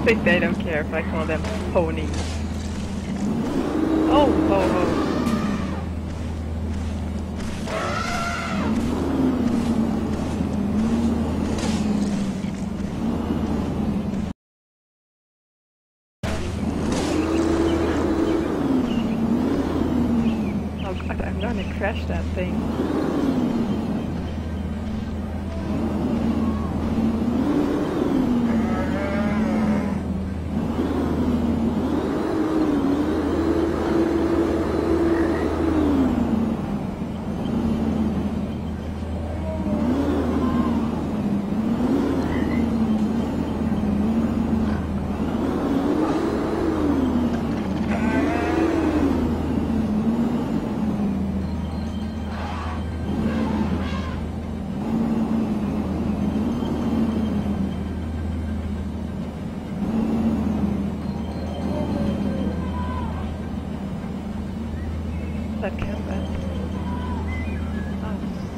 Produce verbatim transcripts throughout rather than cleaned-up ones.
think they don't care if I call them ponies. Oh, ho, ho. Oh god, I'm gonna crash that thing. That canvas. Oh.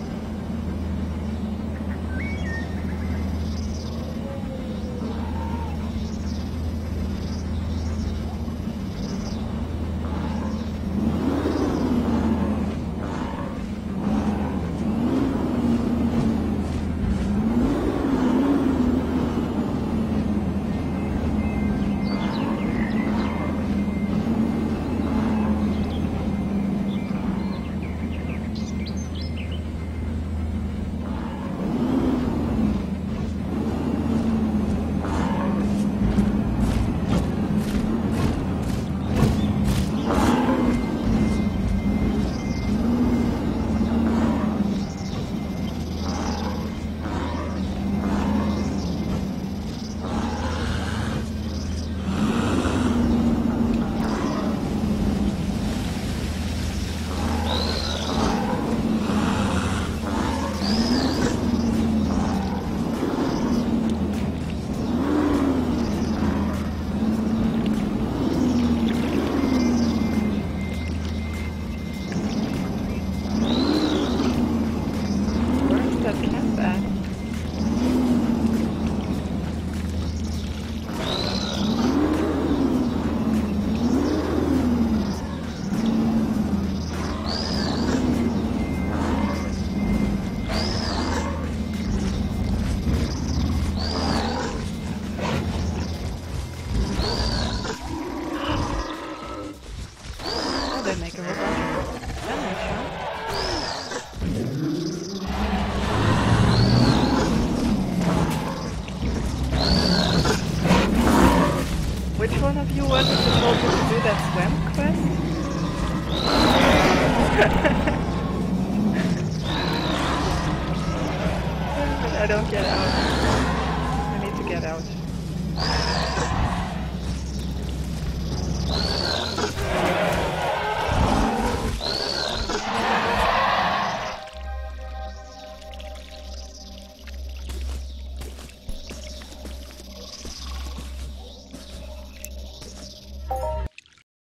They make a robot. That makes sense. Which one of you was supposed to do that swim quest? I don't get out.